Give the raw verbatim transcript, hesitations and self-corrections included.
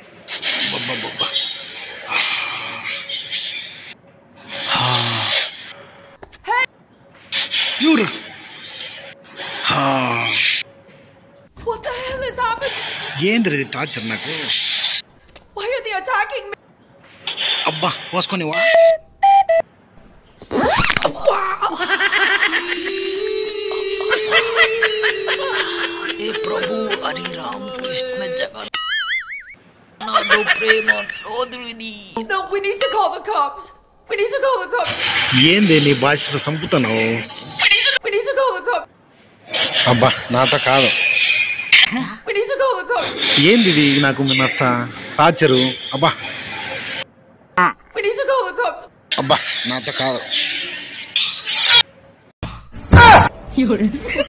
అబ్బబ్బబ్బబ్బా. ఎవరు? What the hell is happening? ఏంద్రది టార్చర్ నాకు? Why are they attacking me? అబ్బా పోసుకొనివా? हे प्रभु हरि राम कृष्ण जगन्नाथ नादो प्रेम रोदुदी. No, we need to call the cops. We need to call the cops. ఏంది నీ భాష సంపుతున్నావు? We need to, we need to call the cops. అబ్బా నాతో కాదు. We need to call the cops. ఏంది ఇది నాకు నచ్చ టార్చరు? అబ్బా We need to call the cops. అబ్బా నాతో కాదు.